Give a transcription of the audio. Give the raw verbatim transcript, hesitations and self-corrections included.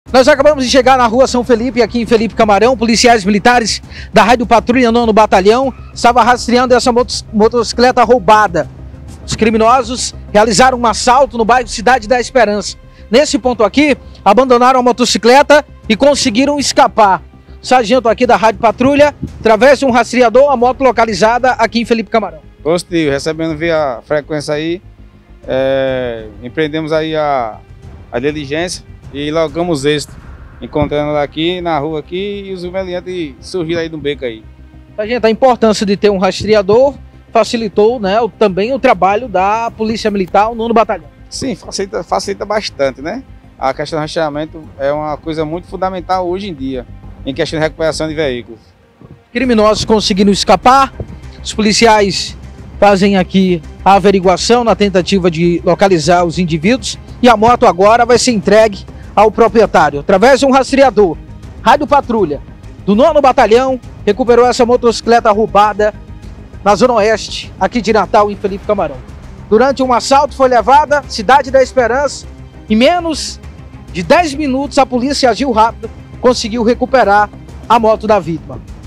Nós acabamos de chegar na rua São Felipe, aqui em Felipe Camarão. Policiais militares da Rádio Patrulha nono Batalhão estavam rastreando essa motocicleta roubada. Os criminosos realizaram um assalto no bairro Cidade da Esperança. Nesse ponto aqui, abandonaram a motocicleta e conseguiram escapar. O sargento aqui da Rádio Patrulha, através de um rastreador, a moto localizada aqui em Felipe Camarão. Positivo, recebendo via frequência aí, é, empreendemos aí a, a diligência e logramos êxito, encontrando ela aqui na rua aqui e os meliantes surgiram aí do beco aí. Sargento, a importância de ter um rastreador facilitou, né, também o trabalho da Polícia Militar, o nono Batalhão. Sim, facilita, facilita bastante, né? A questão do rastreamento é uma coisa muito fundamental hoje em dia, em questão de recuperação de veículos. Criminosos conseguiram escapar, os policiais fazem aqui a averiguação na tentativa de localizar os indivíduos e a moto agora vai ser entregue ao proprietário. Através de um rastreador, Rádio Patrulha do nono Batalhão recuperou essa motocicleta roubada na Zona Oeste, aqui de Natal, em Felipe Camarão. Durante um assalto foi levada Cidade da Esperança. Em menos de dez minutos a polícia agiu rápido, conseguiu recuperar a moto da vítima.